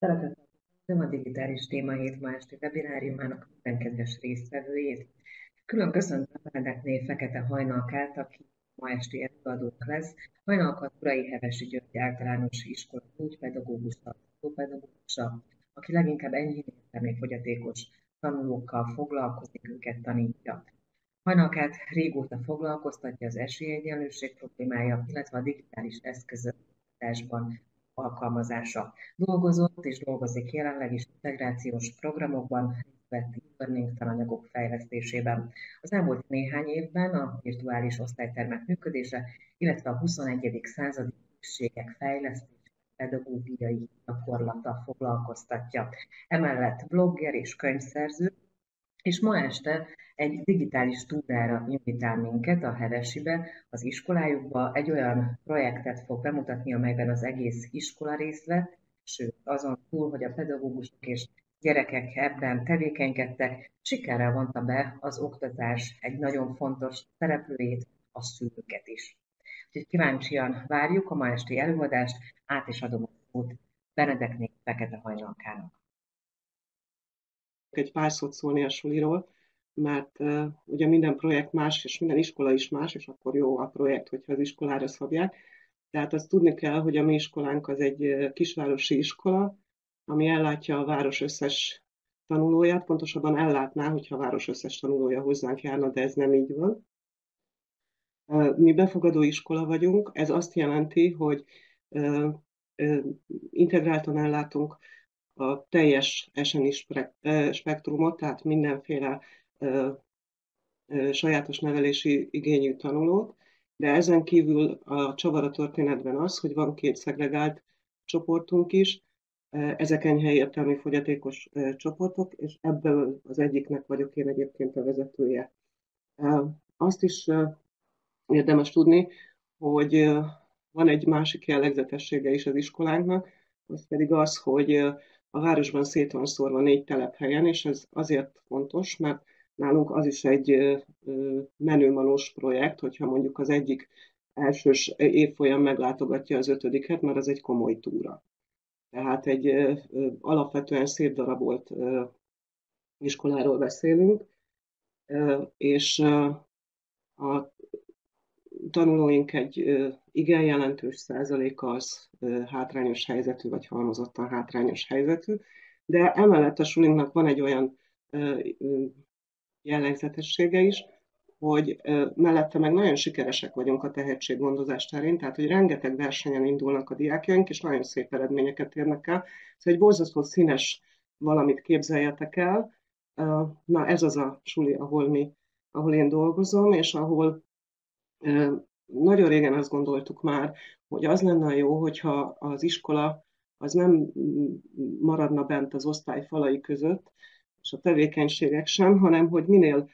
Szeretettel köszöntöm a digitális témahét ma esti webináriumának minden kedves résztvevőjét. Külön köszöntöm Benedekné Fekete Hajnalkát, aki ma esti előadónk lesz. Hajnalka Turai Hevesi György Általános Iskola gyógypedagógusa, pedagógusa, aki leginkább enyhén értelmi fogyatékos tanulókkal foglalkozik, őket tanítja. Hajnalkát régóta foglalkoztatja az esélyegyenlőség problémája, illetve a digitális eszközök oktatásban alkalmazása. Dolgozott és dolgozik jelenleg is integrációs programokban, részt vett e-learning tananyagok fejlesztésében. Az elmúlt néhány évben a virtuális osztálytermek működése, illetve a 21. századi készségek fejlesztése pedagógiai gyakorlata foglalkoztatja. Emellett blogger és könyvszerző, és ma este egy digitális túrára invitál minket a Hevesibe, az iskolájukba. Egy olyan projektet fog bemutatni, amelyben az egész iskola részt vett, sőt azon túl, hogy a pedagógusok és gyerekek ebben tevékenykedtek, sikerrel vonta be az oktatás egy nagyon fontos szereplőjét, a szülőket is. Úgyhogy kíváncsian várjuk a ma esti előadást, át is adom a szót Benedekné Fekete Hajnalkának. Egy pár szót szólni a suliról, mert ugye minden projekt más, és minden iskola is más, és akkor jó a projekt, hogyha az iskolára szabják. Tehát azt tudni kell, hogy a mi iskolánk az egy kisvárosi iskola, ami ellátja a város összes tanulóját, pontosabban ellátná, hogyha a város összes tanulója hozzánk járna, de ez nem így van. Mi befogadó iskola vagyunk, ez azt jelenti, hogy integráltan ellátunk a teljes SNI spektrumot, tehát mindenféle sajátos nevelési igényű tanulót, de ezen kívül a csavar a történetben az, hogy van két szegregált csoportunk is, ezek enyhe értelmi fogyatékos csoportok, és ebből az egyiknek vagyok én egyébként a vezetője. Azt is érdemes tudni, hogy van egy másik jellegzetessége is az iskolánknak, az pedig az, hogy a városban szét van szórva 4 telephelyen, és ez azért fontos, mert nálunk az is egy menőmanós projekt, hogyha mondjuk az egyik elsős évfolyam meglátogatja az 5-et, mert az egy komoly túra. Tehát egy alapvetően szétdarabolt iskoláról beszélünk, és a tanulóink egy igen jelentős százaléka az hátrányos helyzetű, vagy halmozottan hátrányos helyzetű, de emellett a sulinknak van egy olyan jellegzetessége is, hogy mellette meg nagyon sikeresek vagyunk a tehetséggondozás terén, tehát hogy rengeteg versenyen indulnak a diákjaink, és nagyon szép eredményeket érnek el. Ez egy borzasztó színes valamit, képzeljetek el. Na ez az a suli, ahol én dolgozom, és ahol nagyon régen azt gondoltuk már, hogy az lenne jó, hogyha az iskola az nem maradna bent az osztály falai között, és a tevékenységek sem, hanem hogy minél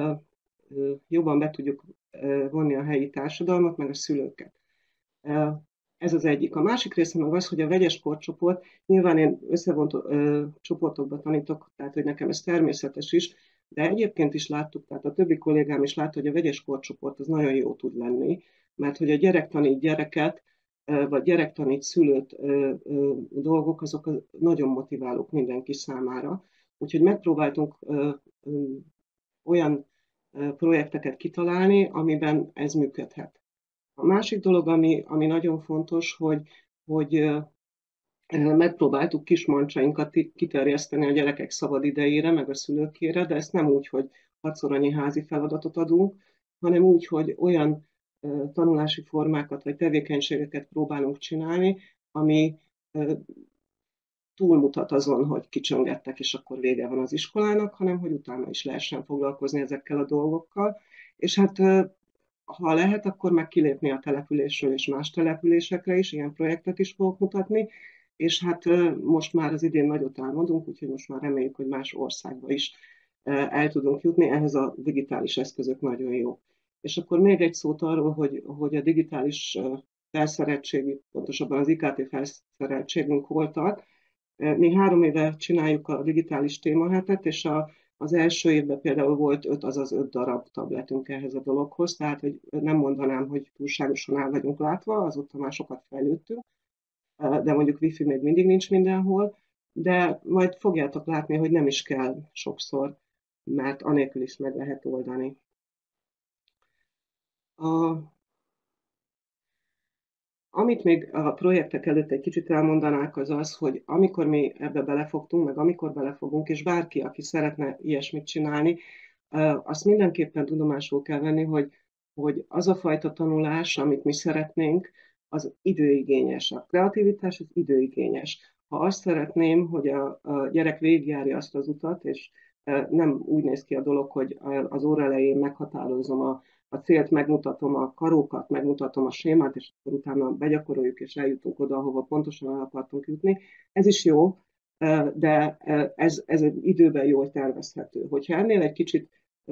jobban be tudjuk vonni a helyi társadalmat, meg a szülőket. Ez az egyik. A másik része meg az, hogy a vegyes korcsoport, nyilván én összevont csoportokba tanítok, tehát hogy nekem ez természetes is, de egyébként is láttuk, tehát a többi kollégám is látta, hogy a vegyes korcsoport az nagyon jó tud lenni, mert hogy a gyerek tanít gyereket, vagy gyerek tanít szülőt dolgok, azok nagyon motiválók mindenki számára. Úgyhogy megpróbáltunk olyan projekteket kitalálni, amiben ez működhet. A másik dolog, ami nagyon fontos, hogy megpróbáltuk kismancsainkat kiterjeszteni a gyerekek szabadidejére, meg a szülőkére, de ezt nem úgy, hogy 6-szor annyi házi feladatot adunk, hanem úgy, hogy olyan tanulási formákat vagy tevékenységeket próbálunk csinálni, ami túlmutat azon, hogy kicsöngettek, és akkor vége van az iskolának, hanem hogy utána is lehessen foglalkozni ezekkel a dolgokkal. És hát ha lehet, akkor meg kilépni a településről és más településekre is, ilyen projektet is fogok mutatni, és hát most már az idén nagyot álmodunk, úgyhogy most már reméljük, hogy más országba is el tudunk jutni, ehhez a digitális eszközök nagyon jó. És akkor még egy szót arról, hogy a digitális felszereltségű, pontosabban az IKT felszereltségünk hol tart. Mi 3 éve csináljuk a digitális témahetet, és az első évben például volt 5, azaz 5 darab tabletünk ehhez a dologhoz, tehát hogy nem mondanám, hogy túlságosan el vagyunk látva, azóta már sokat fejlődtünk, de mondjuk wifi még mindig nincs mindenhol. de majd fogjátok látni, hogy nem is kell sokszor, mert anélkül is meg lehet oldani. A, amit még a projektek előtt egy kicsit elmondanák, az az, hogy amikor mi ebbe belefogtunk, meg amikor belefogunk, és bárki, aki szeretne ilyesmit csinálni, azt mindenképpen tudomásul kell venni, hogy az a fajta tanulás, amit mi szeretnénk, az időigényes. A kreativitás az időigényes. Ha azt szeretném, hogy a gyerek végigjárja azt az utat, és nem úgy néz ki a dolog, hogy az óra elején meghatározom a célt, megmutatom a karókat, megmutatom a sémát, és akkor utána begyakoroljuk, és eljutunk oda, ahova pontosan el akartunk jutni. Ez is jó, de ez egy időben jól tervezhető. Hogyha ennél egy kicsit,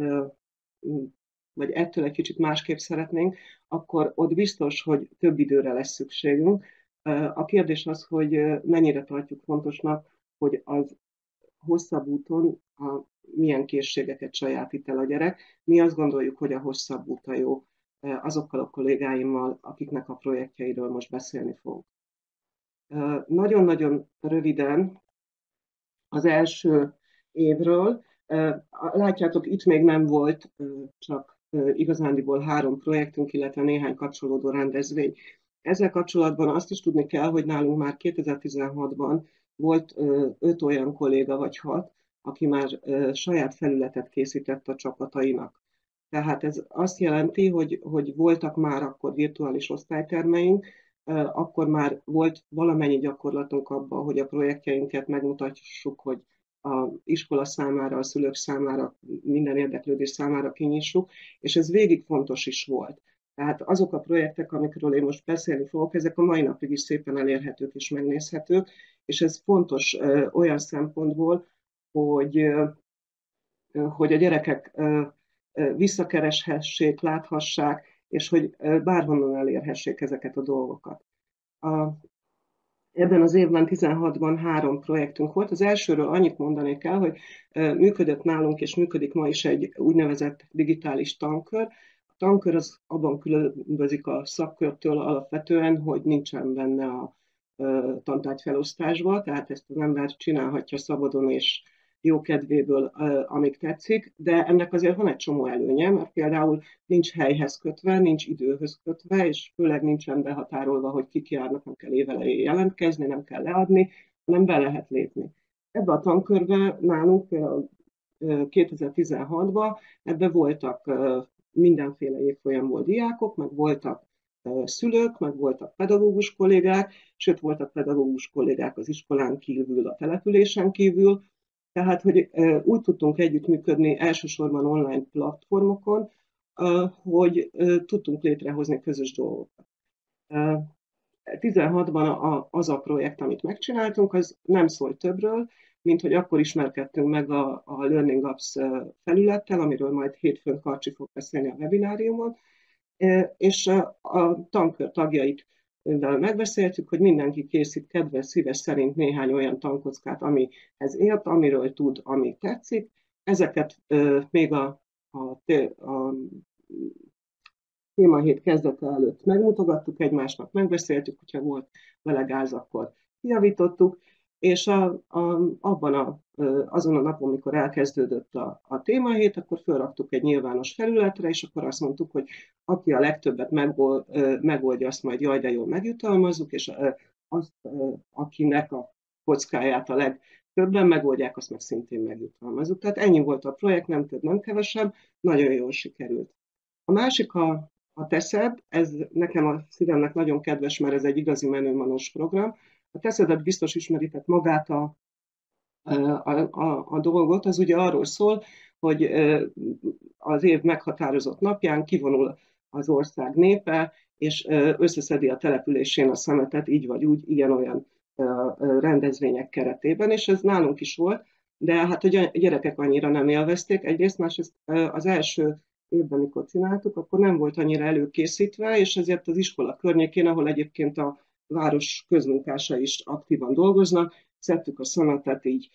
vagy ettől egy kicsit másképp szeretnénk, akkor ott biztos, hogy több időre lesz szükségünk. A kérdés az, hogy mennyire tartjuk fontosnak, hogy az hosszabb úton milyen készségeket sajátít el a gyerek. Mi azt gondoljuk, hogy a hosszabb út a jó azokkal a kollégáimmal, akiknek a projektjeiről most beszélni fogok. Nagyon-nagyon röviden az első évről. Látjátok, itt még nem volt csak igazándiból 3 projektünk, illetve néhány kapcsolódó rendezvény. Ezzel kapcsolatban azt is tudni kell, hogy nálunk már 2016-ban volt 5 olyan kolléga vagy 6, aki már saját felületet készített a csapatainak. Tehát ez azt jelenti, hogy voltak már akkor virtuális osztálytermeink, akkor már volt valamennyi gyakorlatunk abban, hogy a projektjeinket megmutassuk, hogy a iskola számára, a szülők számára, minden érdeklődés számára kinyissuk, és ez végig fontos is volt. Tehát azok a projektek, amikről én most beszélni fogok, ezek a mai napig is szépen elérhetők és megnézhetők, és ez fontos olyan szempontból, hogy a gyerekek visszakereshessék, láthassák, és hogy bárhonnan elérhessék ezeket a dolgokat. Ebben az évben 16-ban 3 projektünk volt. Az elsőről annyit mondanék el, hogy működött nálunk, és működik ma is egy úgynevezett digitális tankör. A tankör az abban különbözik a szakkörtől alapvetően, hogy nincsen benne a tantárgyfelosztásba, tehát ezt az ember csinálhatja szabadon és jó kedvéből, amíg tetszik, de ennek azért van egy csomó előnye, mert például nincs helyhez kötve, nincs időhöz kötve, és főleg nincsen behatárolva, hogy kik járnak, nem kell évelején jelentkezni, nem kell leadni, hanem be lehet lépni. Ebbe a tankörbe nálunk például 2016-ban ebbe voltak mindenféle évfolyamból diákok, meg voltak szülők, meg voltak pedagógus kollégák, sőt voltak pedagógus kollégák az iskolán kívül, a településen kívül, tehát, hogy úgy tudtunk együttműködni elsősorban online platformokon, hogy tudtunk létrehozni közös dolgokat. 16-ban az a projekt, amit megcsináltunk, az nem szól többről, mint hogy akkor ismerkedtünk meg a Learning Apps felülettel, amiről majd hétfőn Karcsi fog beszélni a webináriumon, és a tankör tagjait megbeszéltük, hogy mindenki készít kedves, szíves szerint néhány olyan tankockát, amihez ért, amiről tud, ami tetszik. Ezeket még a témahét kezdete előtt megmutogattuk egymásnak, megbeszéltük, hogyha volt vele gáz, akkor kijavítottuk, és azon a napon, amikor elkezdődött a témahét, akkor felraktuk egy nyilvános felületre, és akkor azt mondtuk, hogy aki a legtöbbet megoldja, azt majd jaj, de jól megjutalmazzuk, és azt, akinek a kockáját a legtöbben megoldják, azt meg szintén megjutalmazzuk. Tehát ennyi volt a projekt, nem több, nem kevesebb, nagyon jól sikerült. A másik a Teszed, ez nekem a szívemnek nagyon kedves, mert ez egy igazi menőmanós program. A Teszedet biztos ismeritek magát a dolgot, az ugye arról szól, hogy az év meghatározott napján kivonul az ország népe, és összeszedi a településén a szemetet, így vagy úgy, ilyen-olyan rendezvények keretében, és ez nálunk is volt, de hát a gyerekek annyira nem élvezték. Egyrészt, másrészt az első évben, amikor csináltuk, akkor nem volt annyira előkészítve, és ezért az iskola környékén, ahol egyébként a város közmunkása is aktívan dolgoznak, szedtük a szemetet így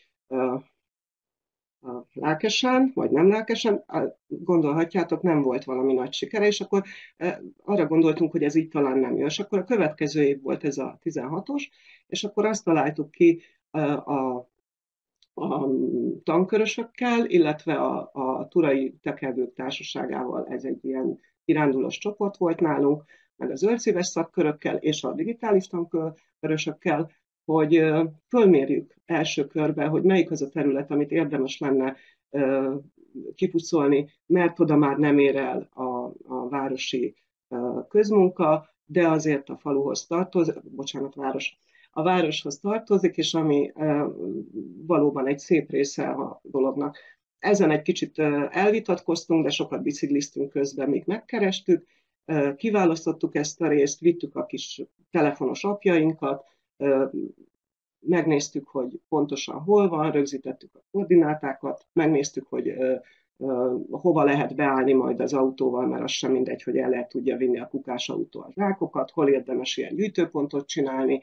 lelkesen, vagy nem lelkesen, gondolhatjátok, nem volt valami nagy sikere, és akkor arra gondoltunk, hogy ez így talán nem jó. És akkor a következő év volt ez a 16-os, és akkor azt találtuk ki a a tankörösökkel, illetve a Turai Tekervők Társaságával, ez egy ilyen kirándulós csoport volt nálunk, meg a zöldszíves szakkörökkel és a digitális tankörösökkel, hogy fölmérjük első körben, hogy melyik az a terület, amit érdemes lenne kipucolni, mert oda már nem ér el a városi közmunka, de azért a faluhoz tartozik, bocsánat, a városhoz tartozik, és ami valóban egy szép része a dolognak. Ezen egy kicsit elvitatkoztunk, de sokat bicikliztünk közben, míg megkerestük, kiválasztottuk ezt a részt, vittük a kis telefonos apjainkat, megnéztük, hogy pontosan hol van, rögzítettük a koordinátákat, megnéztük, hogy hova lehet beállni majd az autóval, mert az sem mindegy, hogy el lehet tudja vinni a kukás autó a zsákokat, hol érdemes ilyen gyűjtőpontot csinálni.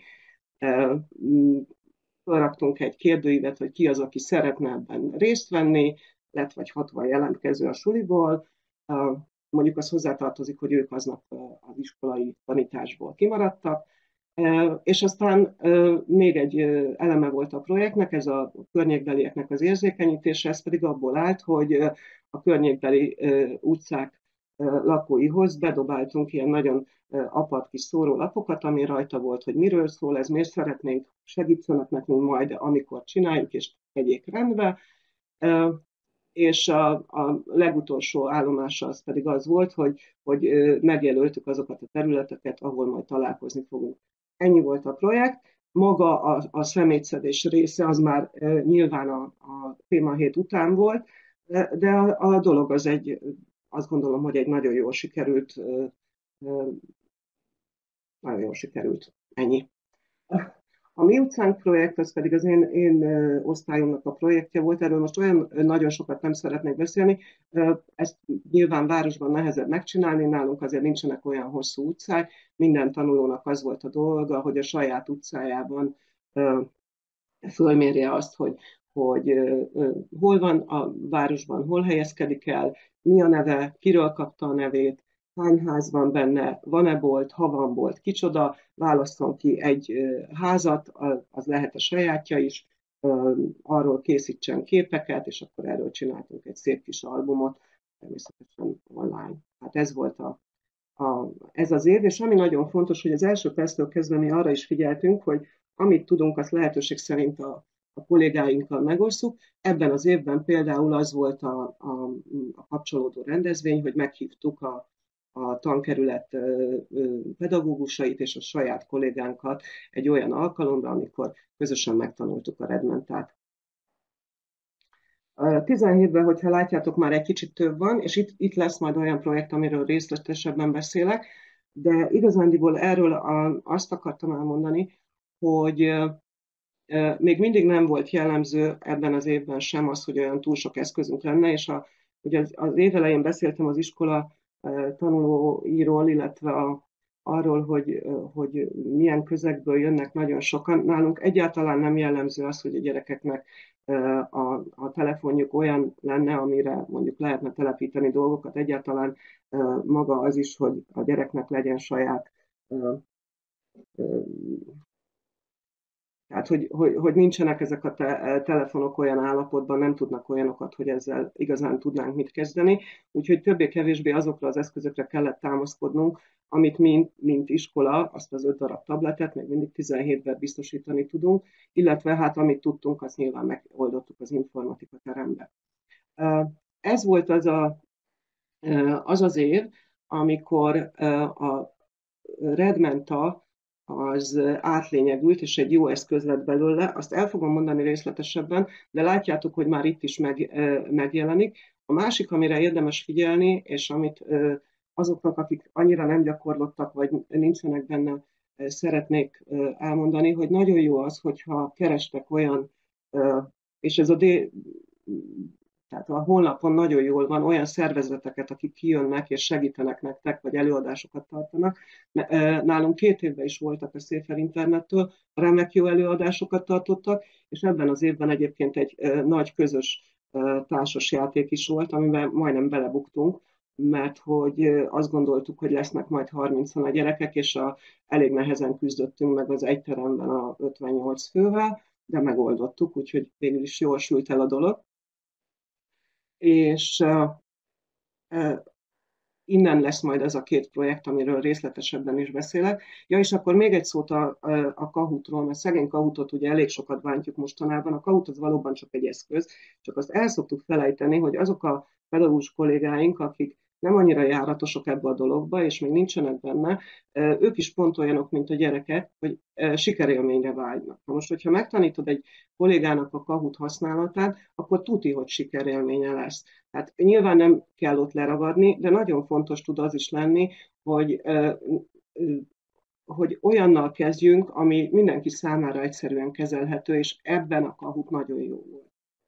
Felraktunk egy kérdőívet, hogy ki az, aki szeretne ebben részt venni, lett vagy 60 jelentkező a suliból, mondjuk az hozzátartozik, hogy ők aznap az iskolai tanításból kimaradtak, és aztán még egy eleme volt a projektnek, ez a környékbelieknek az érzékenyítése, ez pedig abból állt, hogy a környékbeli utcák lakóihoz bedobáltunk ilyen nagyon apart kis szórólapokat, ami rajta volt, hogy miről szól ez, miért szeretnénk, segítsenek nekünk majd, amikor csináljuk, és tegyék rendbe. És a legutolsó állomása az pedig az volt, hogy megjelöltük azokat a területeket, ahol majd találkozni fogunk. Ennyi volt a projekt. Maga a szemétszedés része az már nyilván a témahét után volt, de a dolog az azt gondolom, hogy egy nagyon jól sikerült. Ennyi. A Mi utcánk projekt, az pedig az én osztályomnak a projektje volt, erről most olyan nagyon sokat nem szeretnék beszélni, ezt nyilván városban nehezebb megcsinálni, nálunk azért nincsenek olyan hosszú utcák, minden tanulónak az volt a dolga, hogy a saját utcájában fölmérje azt, hogy hol van a városban, hol helyezkedik el, mi a neve, kiről kapta a nevét, hány ház van benne, van-e bolt, ha van bolt, kicsoda, válasszon ki egy házat, az lehet a sajátja is, arról készítsen képeket, és akkor erről csináltunk egy szép kis albumot, természetesen online. Hát ez volt ez az év, és ami nagyon fontos, hogy az első perctől kezdve mi arra is figyeltünk, hogy amit tudunk, azt lehetőség szerint a kollégáinkkal megosszuk. Ebben az évben például az volt a kapcsolódó rendezvény, hogy meghívtuk a tankerület pedagógusait és a saját kollégánkat egy olyan alkalomra, amikor közösen megtanultuk a Redmentát. 17-ben, hogyha látjátok, már egy kicsit több van, és itt lesz majd olyan projekt, amiről részletesebben beszélek, de igazándiból erről azt akartam elmondani, hogy még mindig nem volt jellemző ebben az évben sem az, hogy olyan túl sok eszközünk lenne, és ugye az év elején beszéltem az iskola tanulóiról, illetve arról, hogy milyen közegből jönnek nagyon sokan. Nálunk egyáltalán nem jellemző az, hogy a gyerekeknek a telefonjuk olyan lenne, amire mondjuk lehetne telepíteni dolgokat. Egyáltalán maga az is, hogy a gyereknek legyen saját tehát, hogy nincsenek ezek a telefonok olyan állapotban, nem tudnak olyanokat, hogy ezzel igazán tudnánk mit kezdeni. Úgyhogy többé-kevésbé azokra az eszközökre kellett támaszkodnunk, amit mi, mint iskola, azt az 5 darab tabletet még mindig 17-ben biztosítani tudunk, illetve hát amit tudtunk, azt nyilván megoldottuk az informatika terembe. Ez volt az év, amikor a Redmenta az átlényegült, és egy jó eszköz lett belőle. Azt el fogom mondani részletesebben, de látjátok, hogy már itt is megjelenik. A másik, amire érdemes figyelni, és amit azoknak, akik annyira nem gyakorlottak, vagy nincsenek benne, szeretnék elmondani, hogy nagyon jó az, hogyha kerestek olyan, és ez tehát a honlapon nagyon jól van olyan szervezeteket, akik kijönnek és segítenek nektek, vagy előadásokat tartanak. Nálunk 2 évben is voltak a Széfer Internettől, remek jó előadásokat tartottak, és ebben az évben egyébként egy nagy közös társasjáték is volt, amiben majdnem belebuktunk, mert hogy azt gondoltuk, hogy lesznek majd 30-an a gyerekek, és elég nehezen küzdöttünk meg az egy teremben a 58 fővel, de megoldottuk, úgyhogy végül is jól sült el a dolog. És innen lesz majd ez a két projekt, amiről részletesebben is beszélek. Ja, és akkor még egy szót a Kahoot-ról, mert szegény Kahootot ugye elég sokat bántjuk mostanában. A Kahoot az valóban csak egy eszköz, csak azt el szoktuk felejteni, hogy azok a pedagógus kollégáink, akik nem annyira járatosok ebbe a dologba, és még nincsenek benne, ők is pont olyanok, mint a gyerekek, hogy sikerélményre vágynak. Na most, hogyha megtanítod egy kollégának a Kahoot használatát, akkor tuti, hogy sikerélménye lesz. Hát nyilván nem kell ott leragadni, de nagyon fontos tud az is lenni, hogy olyannal kezdjünk, ami mindenki számára egyszerűen kezelhető, és ebben a Kahoot nagyon jó volt.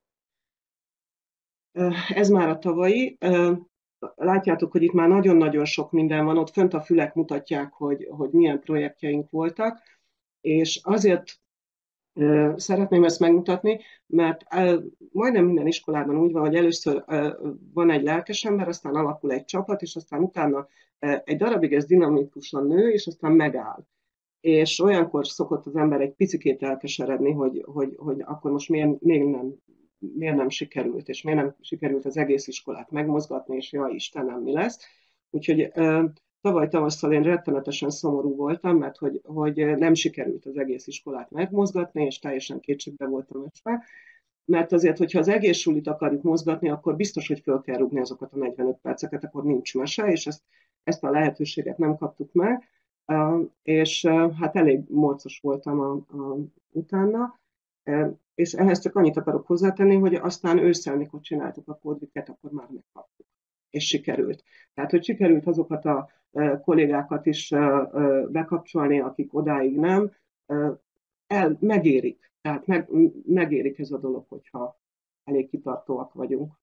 Ez már a tavalyi. Látjátok, hogy itt már nagyon-nagyon sok minden van, ott fönt a fülek mutatják, hogy milyen projektjeink voltak, és azért szeretném ezt megmutatni, mert majdnem minden iskolában úgy van, hogy először van egy lelkes ember, aztán alakul egy csapat, és aztán utána egy darabig ez dinamikusan nő, és aztán megáll. És olyankor szokott az ember egy picikét elkeseredni, hogy akkor most miért nem sikerült, és miért nem sikerült az egész iskolát megmozgatni, és jaj Istenem, mi lesz. Úgyhogy tavaly tavasszal én rettenetesen szomorú voltam, mert hogy nem sikerült az egész iskolát megmozgatni, és teljesen kétségbe voltam esve. Mert azért, hogyha az egész sulit akarjuk mozgatni, akkor biztos, hogy föl kell rúgni azokat a 45 perceket, akkor nincs mese, és ezt a lehetőséget nem kaptuk meg. És hát elég morcos voltam utána. És ehhez csak annyit akarok hozzátenni, hogy aztán ősszel, mikor csináltuk a kódviket, akkor már megkaptuk. És sikerült. Tehát, hogy sikerült azokat a kollégákat is bekapcsolni, akik odáig nem, megérik. Tehát megérik ez a dolog, hogyha elég kitartóak vagyunk.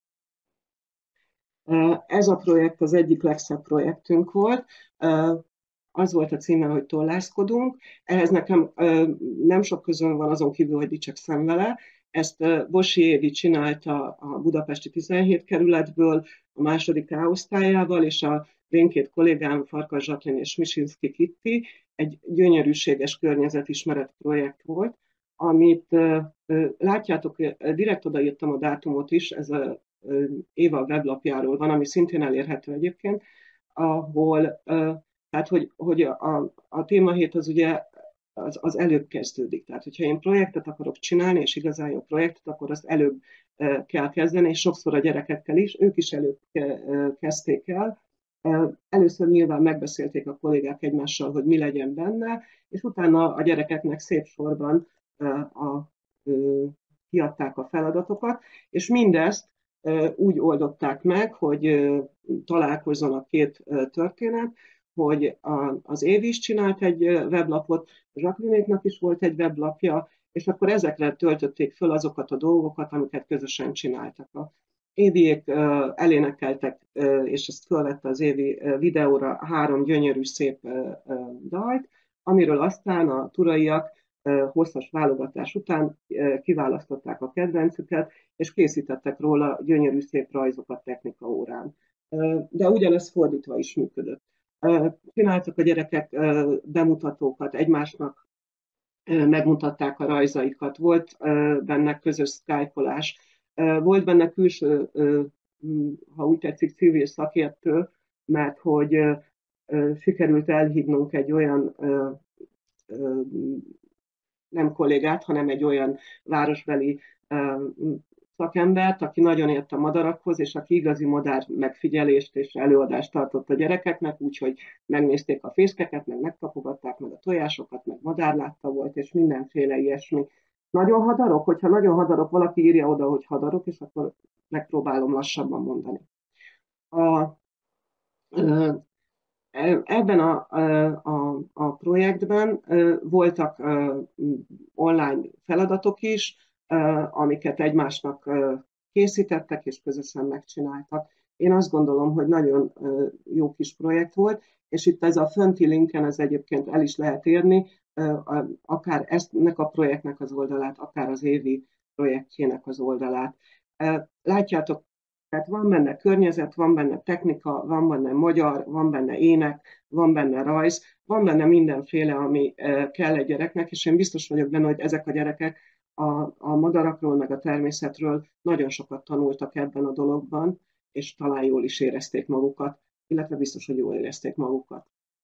Ez a projekt az egyik legszebb projektünk volt. Az volt a címe, hogy Tollászkodunk. Ehhez nekem nem sok közön van azon kívül, hogy dicsekszem vele. Ezt Bossi Évi csinálta a budapesti 17 kerületből, a második A-osztályával, és a én két kollégám, Farkas Zsaklin és Misinszki Kitti, egy gyönyörűséges környezetismeret projekt volt, amit látjátok, direkt odaírtam a dátumot is, ez a Éva weblapjáról van, ami szintén elérhető egyébként, ahol tehát, hogy a témahét az ugye az előbb kezdődik. Tehát, hogyha én projektet akarok csinálni, és igazán jó projektet, akkor azt előbb kell kezdeni, és sokszor a gyerekekkel is, ők is előbb kezdték el. Először nyilván megbeszélték a kollégák egymással, hogy mi legyen benne, és utána a gyerekeknek szép sorban kiadták a feladatokat, és mindezt úgy oldották meg, hogy találkozzon a két történet, hogy az Évi is csinált egy weblapot, Zsaklinéknak is volt egy weblapja, és akkor ezekre töltötték föl azokat a dolgokat, amiket közösen csináltak. A Éviék elénekeltek, és ezt fölvette az Évi videóra 3 gyönyörű szép dalt, amiről aztán a turaiak hosszas válogatás után kiválasztották a kedvencüket, és készítettek róla gyönyörű szép rajzokat technika órán. De ugyanez fordítva is működött. Csináltak a gyerekek bemutatókat, egymásnak megmutatták a rajzaikat, volt benne közös szkájpolás, volt benne külső, ha úgy tetszik, civil szakértő, mert hogy sikerült elhívnunk egy olyan nem kollégát, hanem egy olyan városbeli szakembert, aki nagyon ért a madarakhoz, és aki igazi madár megfigyelést és előadást tartott a gyerekeknek, úgyhogy megnézték a fészkeket, meg megkapogatták, meg a tojásokat, meg madárlátta volt, és mindenféle ilyesmi. Nagyon hadarok? Hogyha nagyon hadarok, valaki írja oda, hogy hadarok, és akkor megpróbálom lassabban mondani. Ebben a projektben voltak online feladatok is, amiket egymásnak készítettek és közösen megcsináltak. Én azt gondolom, hogy nagyon jó kis projekt volt, és itt ez a fönti linken ez egyébként el is lehet érni, akár ennek a projektnek az oldalát, akár az Évi projektjének az oldalát. Látjátok, tehát van benne környezet, van benne technika, van benne magyar, van benne ének, van benne rajz, van benne mindenféle, ami kell egy gyereknek, és én biztos vagyok benne, hogy ezek a gyerekek a madarakról, meg a természetről nagyon sokat tanultak ebben a dologban, és talán jól is érezték magukat, illetve biztos, hogy jól érezték magukat.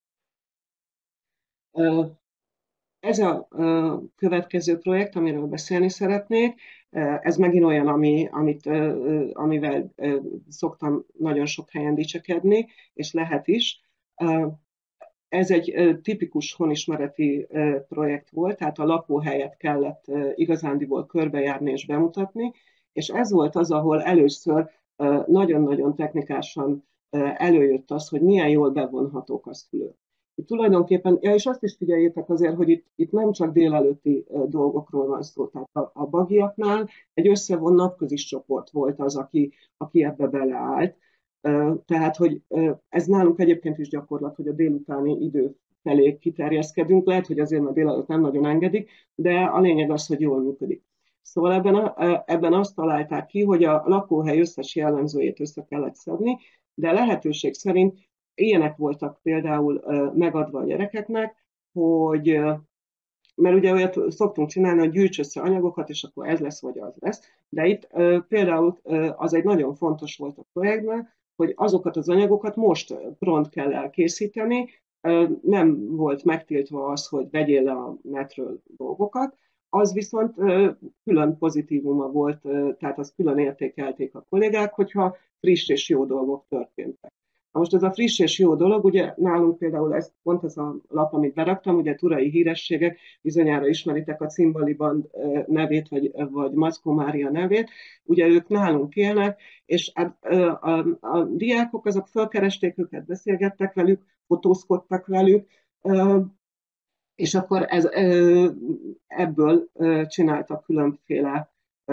Ez a következő projekt, amiről beszélni szeretnék, ez megint olyan, amivel szoktam nagyon sok helyen dicsekedni, és lehet is. Ez egy tipikus honismereti projekt volt, tehát a lakóhelyet kellett igazándiból körbejárni és bemutatni, és ez volt az, ahol először nagyon-nagyon technikásan előjött az, hogy milyen jól bevonhatók a szülők. Itt tulajdonképpen, ja, és azt is figyeljétek azért, hogy itt nem csak délelőtti dolgokról van szó, tehát a bagiaknál egy összevont napközis csoport volt az, aki ebbe beleállt. Tehát, hogy ez nálunk egyébként is gyakorlat, hogy a délutáni idő felé kiterjeszkedünk, lehet, hogy azért, mert délelőtt nem nagyon engedik, de a lényeg az, hogy jól működik. Szóval ebben azt találták ki, hogy a lakóhely összes jellemzőjét össze kellett szedni, de lehetőség szerint ilyenek voltak például megadva a gyerekeknek, hogy mert ugye olyat szoktunk csinálni, hogy gyűjts össze anyagokat, és akkor ez lesz, vagy az lesz. De itt például az egy nagyon fontos volt a projektben, hogy azokat az anyagokat most pront kell elkészíteni, nem volt megtiltva az, hogy vegyél le a netről dolgokat, az viszont külön pozitívuma volt, tehát azt külön értékelték a kollégák, hogyha friss és jó dolgok történtek. Most ez a friss és jó dolog, ugye nálunk például pont ez a lap, amit beraktam, ugye Turai hírességek, bizonyára ismeritek a Cimbali Band nevét, vagy Mackó Mária nevét, ugye ők nálunk élnek, és a diákok azok felkeresték őket, beszélgettek velük, fotózkodtak velük, és akkor ebből csináltak különféle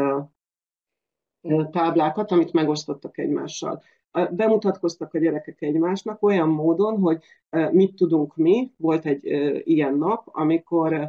táblákat, amit megosztottak egymással. Bemutatkoztak a gyerekek egymásnak olyan módon, hogy mit tudunk mi. Volt egy ilyen nap, amikor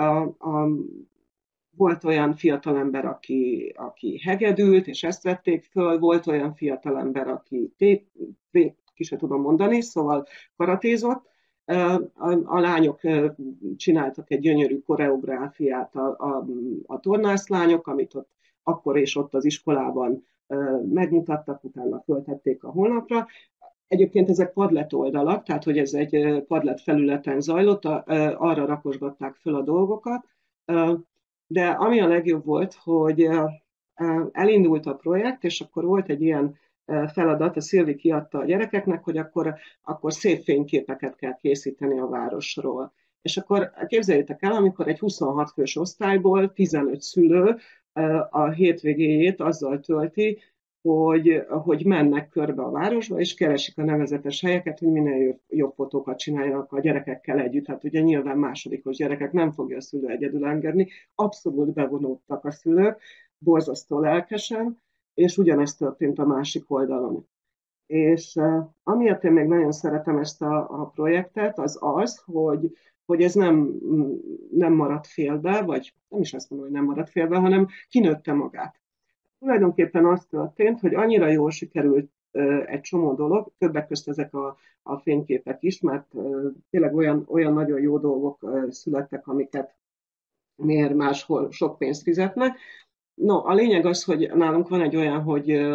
volt olyan fiatalember, aki hegedült, és ezt vették föl, volt olyan fiatalember, aki ki se tudom mondani, szóval karatézott. A lányok csináltak egy gyönyörű koreográfiát, a tornászlányok, amit akkor és ott az iskolában megmutattak, utána föltették a honlapra. Egyébként ezek Padlet oldalak, tehát hogy ez egy Padlet felületen zajlott, arra rakosgatták föl a dolgokat, de ami a legjobb volt, hogy elindult a projekt, és akkor volt egy ilyen feladat, a Szilvi kiadta a gyerekeknek, hogy akkor szép fényképeket kell készíteni a városról. És akkor képzeljétek el, amikor egy 26 fős osztályból 15 szülő a hétvégéjét azzal tölti, hogy mennek körbe a városba, és keresik a nevezetes helyeket, hogy minél jobb fotókat csináljanak a gyerekekkel együtt. Hát ugye nyilván másodikos gyerekek nem fogja a szülő egyedül engedni. Abszolút bevonódtak a szülők, borzasztó lelkesen, és ugyanezt történt a másik oldalon. És amiért én még nagyon szeretem ezt a projektet, az, hogy ez nem maradt félbe, vagy nem is azt mondom, hogy nem maradt félbe, hanem kinőtte magát. Tulajdonképpen az történt, hogy annyira jól sikerült egy csomó dolog, többek közt ezek a fényképek is, mert tényleg olyan nagyon jó dolgok születtek, amiket miért máshol sok pénzt fizetnek. No, a lényeg az, hogy nálunk van egy olyan, hogy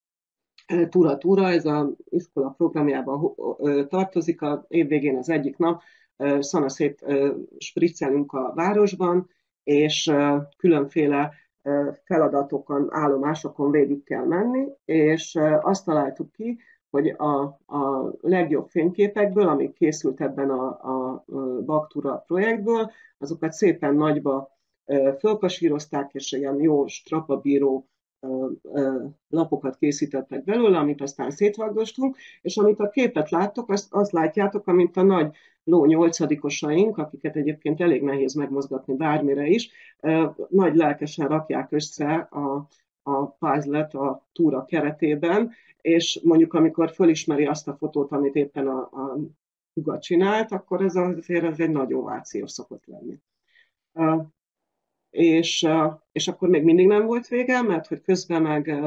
Túra, ez az iskola programjában tartozik, a évvégén az egyik nap szanaszét spriccelünk a városban, és különféle feladatokon, állomásokon végig kell menni, és azt találtuk ki, hogy a legjobb fényképekből, amik készült ebben a Baktúra projektből, azokat szépen nagyba fölkasírozták, és ilyen jó strapabíró lapokat készítettek belőle, amit aztán szétvagdostunk, és amit a képet láttok, azt látjátok, amint a nagy ló nyolcadikosaink, akiket egyébként elég nehéz megmozgatni bármire is, nagy lelkesen rakják össze a puzzle-et a túra keretében, és mondjuk amikor fölismeri azt a fotót, amit éppen a húga csinált, akkor ez azért ez egy nagy ováció szokott lenni. És akkor még mindig nem volt vége, mert hogy közben meg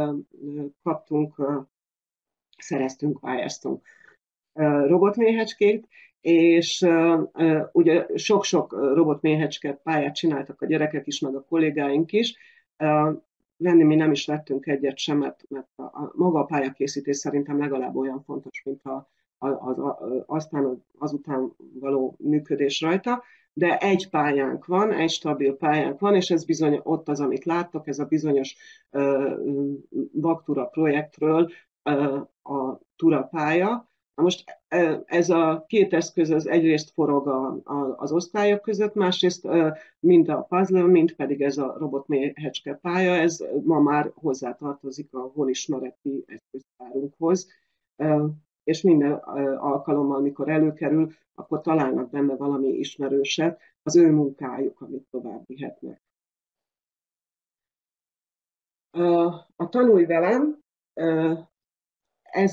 szereztünk, pályáztunk robotméhecskét, és ugye sok-sok robotméhecske pályát csináltak a gyerekek is, meg a kollégáink is. Venni mi nem is vettünk egyet sem, mert maga a pályakészítés szerintem legalább olyan fontos, mint aztán azután való működés rajta. De egy pályánk van, egy stabil pályánk van, és ez bizony ott az, amit láttok, ez a bizonyos Vaktura projektről a Tura pálya. Na most ez a két eszköz az egyrészt forog az osztályok között, másrészt mind a puzzle, mind pedig ez a robotméhecske pálya, ez ma már hozzátartozik a honismereti eszköztárunkhoz, és minden alkalommal, amikor előkerül, akkor találnak benne valami ismerőset, az ő munkájuk, amit tovább vihetnek. A Tanulj velem, ez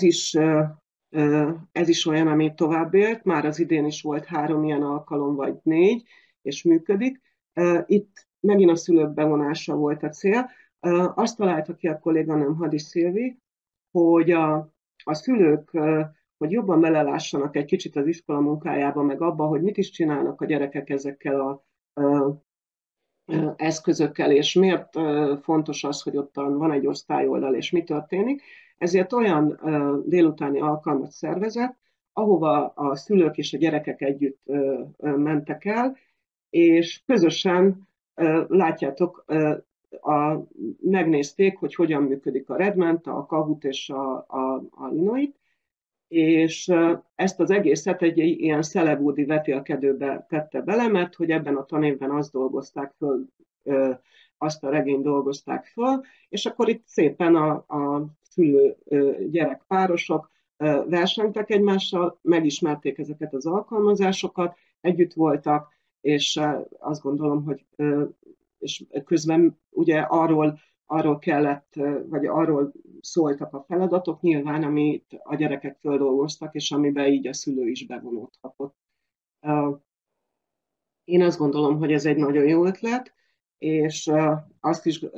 is olyan, ami tovább élt, már az idén is volt 3 ilyen alkalom, vagy 4, és működik. Itt megint a szülők bevonása volt a cél. Azt találta ki a kolléganőm Hadi Szilvi, hogy a szülők, hogy jobban belelássanak egy kicsit az iskola munkájába, meg abba, hogy mit is csinálnak a gyerekek ezekkel a eszközökkel, és miért fontos az, hogy ott van egy osztályoldal, és mi történik. Ezért olyan délutáni alkalmat szervezett, ahova a szülők és a gyerekek együtt mentek el, és közösen, látjátok, megnézték, hogy hogyan működik a Redment, a Kahoot és a Linoit, és ezt az egészet egy ilyen szelebúdi vetélkedőbe tette bele, mert hogy ebben a tanévben azt dolgozták föl, azt a regényt dolgozták föl, és akkor itt szépen a szülő-gyerek párosok versenytek egymással, megismerték ezeket az alkalmazásokat, együtt voltak, és azt gondolom, hogy és közben ugye arról kellett, vagy arról szóltak a feladatok nyilván, amit a gyerekek földolgoztak, és amiben így a szülő is bevonódhatott. Én azt gondolom, hogy ez egy nagyon jó ötlet, és azt is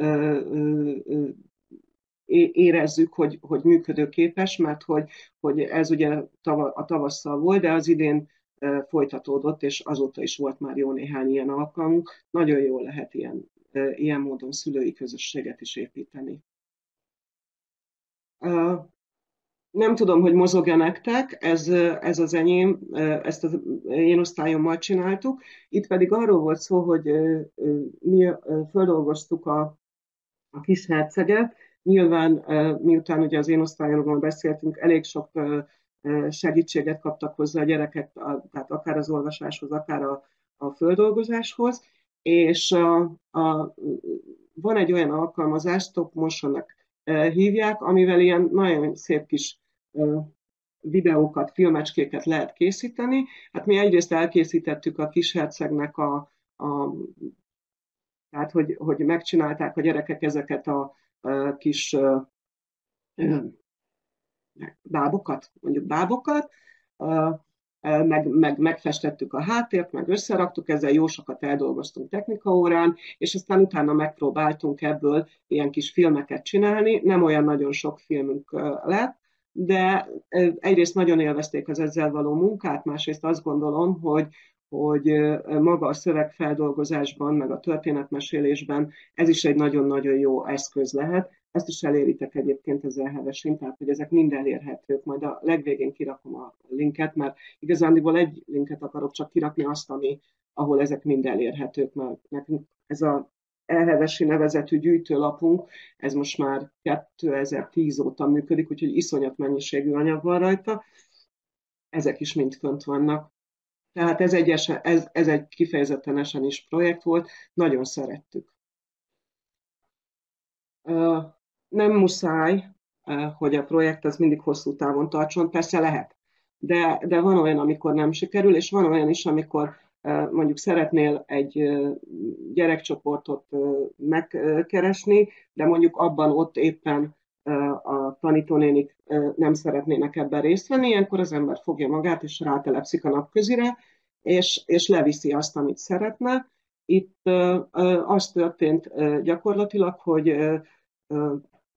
érezzük, hogy működőképes, mert hogy ez ugye a tavasszal volt, de az idén folytatódott, és azóta is volt már jó néhány ilyen alkalmunk. Nagyon jól lehet ilyen módon szülői közösséget is építeni. Nem tudom, hogy mozog-e nektek, ez az enyém, ezt az én osztályommal csináltuk. Itt pedig arról volt szó, hogy mi földolgoztuk a kis herceget. Nyilván, miután ugye az én osztályomról beszéltünk, elég sok segítséget kaptak hozzá a gyerekek, tehát akár az olvasáshoz, akár a földolgozáshoz, és van egy olyan alkalmazás, Stop Motion-nak hívják, amivel ilyen nagyon szép kis videókat, filmecskéket lehet készíteni. Hát mi egyrészt elkészítettük a kishercegnek tehát, hogy megcsinálták a gyerekek ezeket a kis bábokat, mondjuk bábokat, meg megfestettük a háttért, meg összeraktuk, ezzel jó sokat eldolgoztunk technikaórán, és aztán utána megpróbáltunk ebből ilyen kis filmeket csinálni. Nem olyan nagyon sok filmünk lett, de egyrészt nagyon élvezték az ezzel való munkát, másrészt azt gondolom, hogy maga a szövegfeldolgozásban, meg a történetmesélésben ez is egy nagyon-nagyon jó eszköz lehet. Ezt is eléritek egyébként az elhevesin, tehát hogy ezek mind elérhetők. Majd a legvégén kirakom a linket, mert igazándiból egy linket akarok csak kirakni, azt, ahol ezek mind elérhetők, mert nekünk ez a elhevesi nevezetű gyűjtőlapunk, ez most már 2010 óta működik, úgyhogy iszonyat mennyiségű anyag van rajta. Ezek is mind fönt vannak. Tehát ez egy kifejezetten is projekt volt, nagyon szerettük. Nem muszáj, hogy a projekt az mindig hosszú távon tartson, persze lehet, de van olyan, amikor nem sikerül, és van olyan is, amikor mondjuk szeretnél egy gyerekcsoportot megkeresni, de mondjuk abban ott éppen a tanítónénik nem szeretnének ebben részt venni, ilyenkor az ember fogja magát, és rátelepszik a napközire, és leviszi azt, amit szeretne. Itt az történt gyakorlatilag, hogy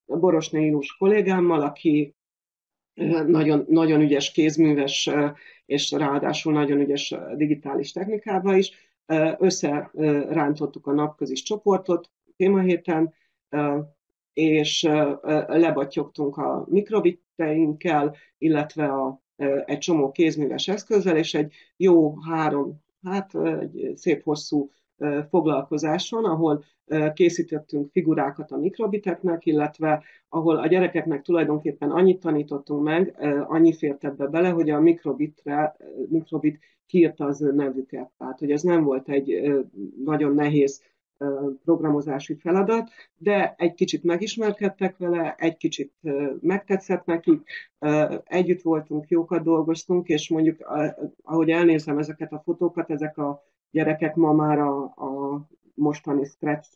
Borosné Ilus kollégámmal, aki nagyon, nagyon ügyes kézműves, és ráadásul nagyon ügyes digitális technikával is. Összerántottuk a napközis csoportot témahéten, és lebattyogtunk a mikrobiteinkkel, illetve egy csomó kézműves eszközzel, és egy jó egy szép hosszú foglalkozáson, ahol készítettünk figurákat a mikrobiteknek, illetve ahol a gyerekeknek tulajdonképpen annyit tanítottunk meg, annyi fért ebbe bele, hogy a mikrobit kiírta az ő nevüket. Tehát, hogy ez nem volt egy nagyon nehéz programozási feladat, de egy kicsit megismerkedtek vele, egy kicsit megtetszett nekik, együtt voltunk, jókat dolgoztunk, és mondjuk, ahogy elnézem ezeket a fotókat, ezek a gyerekek ma már a mostani Scratch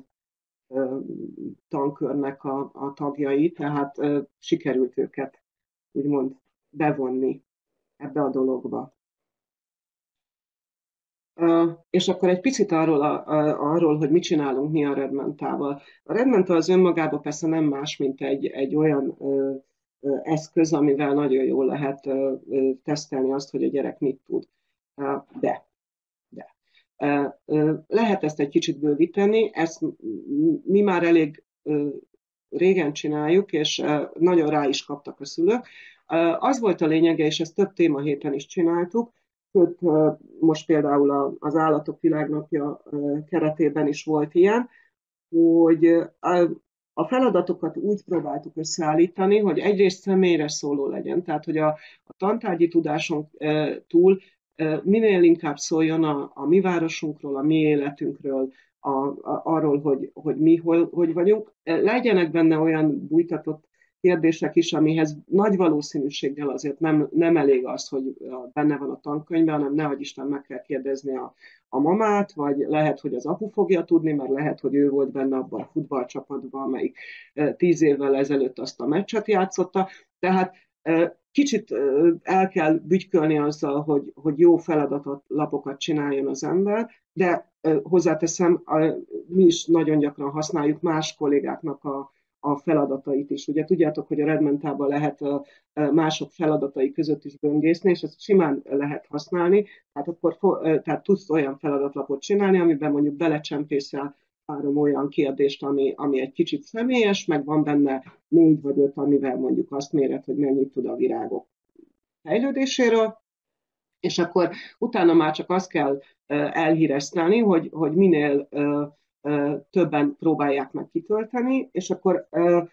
tankörnek a tagjai, tehát sikerült őket úgymond bevonni ebbe a dologba. És akkor egy picit arról, hogy mit csinálunk mi a Redmentával. A Redmenta az önmagában persze nem más, mint egy olyan eszköz, amivel nagyon jól lehet tesztelni azt, hogy a gyerek mit tud. De lehet ezt egy kicsit bővíteni, ezt mi már elég régen csináljuk, és nagyon rá is kaptak a szülők. Az volt a lényege, és ezt több témahéten is csináltuk, sőt, most például az Állatok Világnapja keretében is volt ilyen, hogy a feladatokat úgy próbáltuk összeállítani, hogy egyrészt személyre szóló legyen, tehát hogy a tantárgyi tudáson túl minél inkább szóljon a mi városunkról, a mi életünkről, arról, hogy mi hogy vagyunk. Legyenek benne olyan bújtatott kérdések is, amihez nagy valószínűséggel azért nem elég az, hogy benne van a tankönyvben, hanem nehogy Isten meg kell kérdezni a mamát, vagy lehet, hogy az apu fogja tudni, mert lehet, hogy ő volt benne abban a futballcsapatban, amelyik 10 évvel ezelőtt azt a meccset játszotta. Tehát kicsit el kell bütykölni azzal, hogy jó feladatlapokat csináljon az ember, de hozzáteszem, mi is nagyon gyakran használjuk más kollégáknak a feladatait is. Ugye tudjátok, hogy a Redmentában lehet mások feladatai között is böngészni, és ezt simán lehet használni, tehát tudsz olyan feladatlapot csinálni, amiben mondjuk belecsempészel 3 olyan kérdést, ami egy kicsit személyes, meg van benne 4 vagy 5, amivel mondjuk azt méred, hogy mennyit tud a virágok fejlődéséről, és akkor utána már csak azt kell elhíresztelni, hogy minél többen próbálják meg kitölteni, és akkor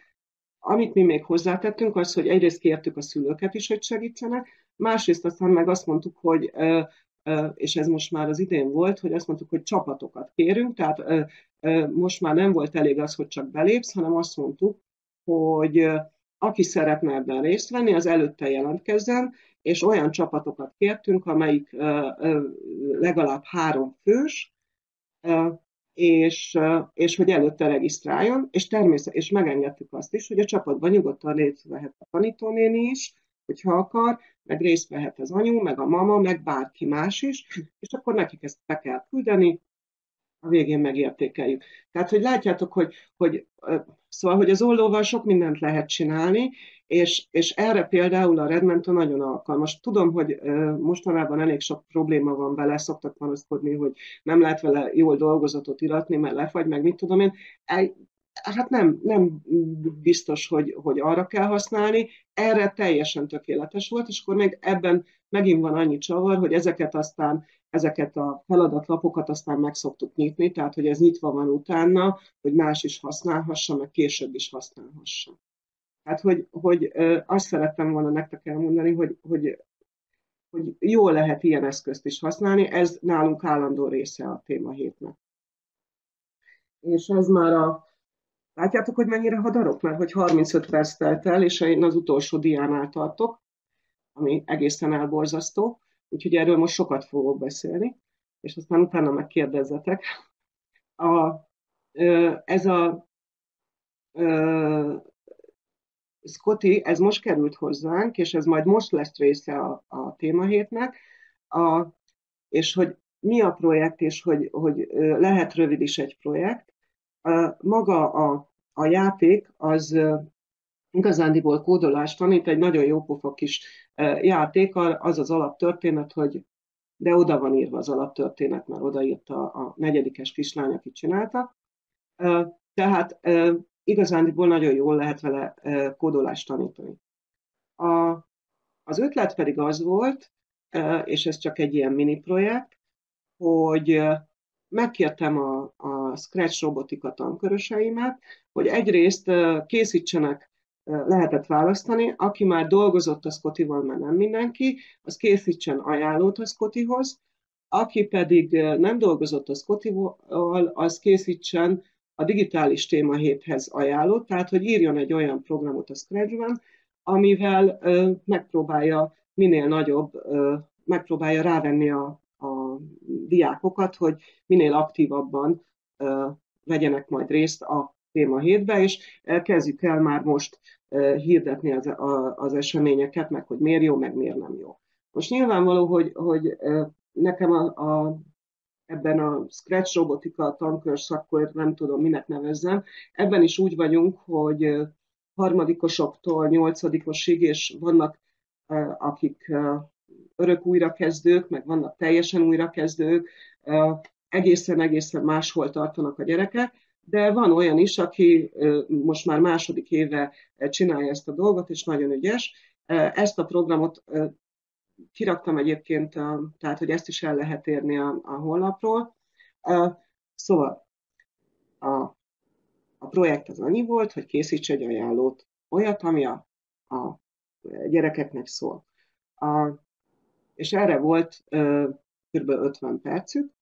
amit mi még hozzátettünk, az, hogy egyrészt kértük a szülőket is, hogy segítsenek, másrészt aztán meg azt mondtuk, hogy és ez most már az idén volt, hogy azt mondtuk, hogy csapatokat kérünk, tehát most már nem volt elég az, hogy csak belépsz, hanem azt mondtuk, hogy aki szeretne ebben részt venni, az előtte jelentkezzen, és olyan csapatokat kértünk, amelyik legalább 3 fős, és hogy előtte regisztráljon, és megengedtük azt is, hogy a csapatban nyugodtan részt vehet a tanítónéni is, hogyha akar, meg részt vehet az anyu, meg a mama, meg bárki más is, és akkor nekik ezt be kell küldeni, a végén megértékeljük. Tehát, hogy látjátok, szóval, hogy az ollóval sok mindent lehet csinálni, és erre például a Redmenta nagyon alkalmas. Tudom, hogy mostanában elég sok probléma van vele, szoktak panaszkodni, hogy nem lehet vele jól dolgozatot iratni, mert lefagy, meg mit tudom én. Hát nem biztos, hogy arra kell használni. Erre teljesen tökéletes volt, és akkor még ebben megint van annyi csavar, hogy ezeket a feladatlapokat aztán meg szoktuk nyitni, tehát hogy ez nyitva van utána, hogy más is használhassa, meg később is használhassa. Tehát, hogy azt szerettem volna nektek elmondani, hogy jól lehet ilyen eszközt is használni, ez nálunk állandó része a témahétnek. És ez már látjátok, hogy mennyire hadarok? Mert hogy 35 perc telt el, és én az utolsó diánál tartok, ami egészen elborzasztó, úgyhogy erről most sokat fogok beszélni, és aztán utána megkérdezzetek. Ez a Scotty, ez most került hozzánk, és ez majd most lesz része a témahétnek, és hogy mi a projekt, és hogy lehet rövid is egy projekt. Maga a játék az igazándiból kódolást tanít, egy nagyon jópofa kis játék, az az alaptörténet, hogy de oda van írva az alaptörténet, mert odaírta a negyedikes kislány, aki csinálta. Tehát igazándiból nagyon jól lehet vele kódolást tanítani. Az ötlet pedig az volt, és ez csak egy ilyen mini projekt, hogy megkértem a Scratch robotika tanköröseimet, hogy egyrészt készítsenek, lehetett választani, aki már dolgozott a Scottival, mert nem mindenki, az készítsen ajánlót a Scottihoz, aki pedig nem dolgozott a Scottival, az készítsen a digitális témahéthez ajánlót, tehát hogy írjon egy olyan programot a Scratchben, amivel megpróbálja minél nagyobb, megpróbálja rávenni a diákokat, hogy minél aktívabban vegyenek majd részt a téma hétbe, és kezdjük el már most hirdetni az eseményeket, meg hogy miért jó, meg miért nem jó. Most nyilvánvaló, hogy nekem ebben a Scratch robotika tankör szakkor nem tudom, minek nevezzem, ebben is úgy vagyunk, hogy harmadikosoktól nyolcadikosig, és vannak akik örök újrakezdők, meg vannak teljesen újrakezdők, egészen máshol tartanak a gyerekek, de van olyan is, aki most már második éve csinálja ezt a dolgot, és nagyon ügyes. Ezt a programot kiraktam egyébként, tehát hogy ezt is el lehet érni a honlapról. Szóval a projekt az annyi volt, hogy készíts egy ajánlót, olyat, ami a gyerekeknek szól. És erre volt kb. 50 percük.